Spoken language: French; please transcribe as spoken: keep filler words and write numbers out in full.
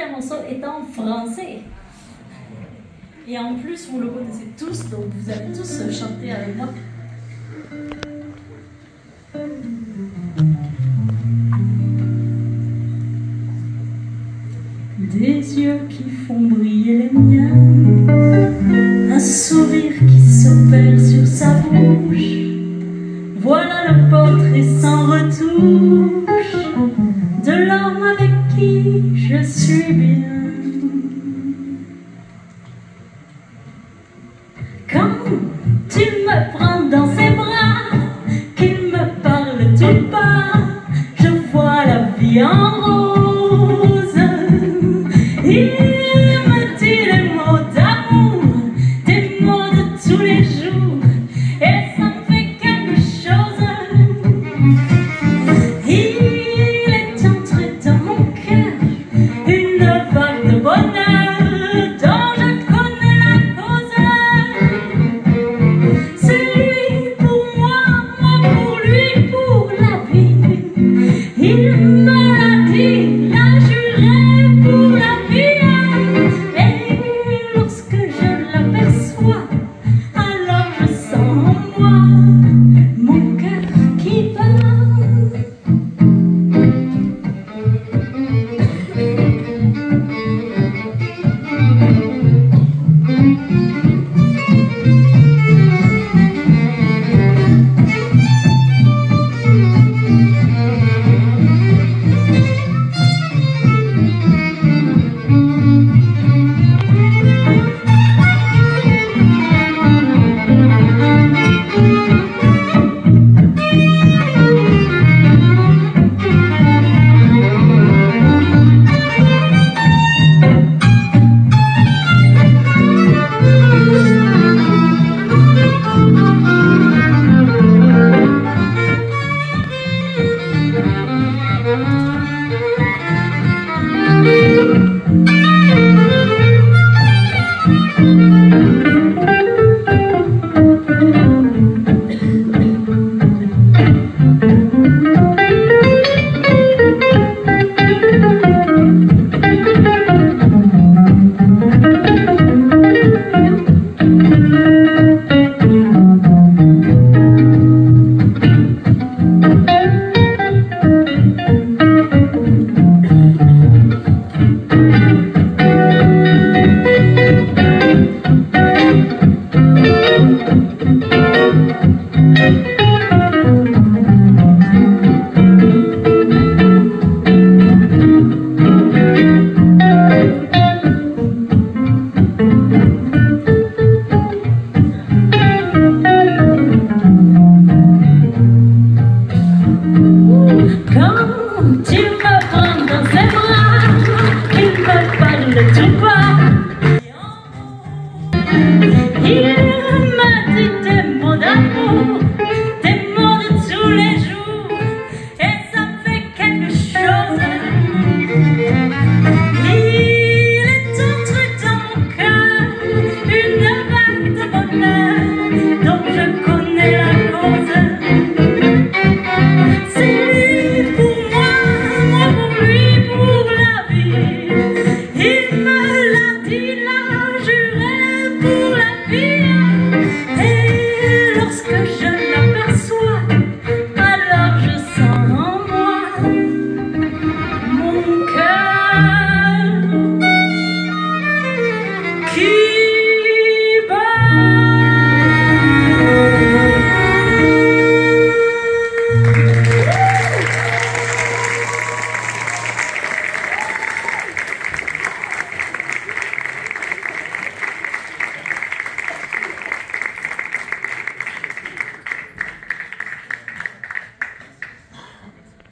quatrième morceau est en français. Et en plus, vous le connaissez tous, donc vous allez tous chanter avec moi. Des yeux qui font briller les miens, un sourire qui se perd sur sa bouche. Voilà le portrait sans retouche de l'homme avec qui je suis bien. Quand tu me prends dans ses bras, qu'il me parle tout bas, je vois la vie en rose. Il me dit des mots d'amour, des mots de tous les jours, et ça me fait quelque chose. Il est entré dans mon cœur une vague de bonheur.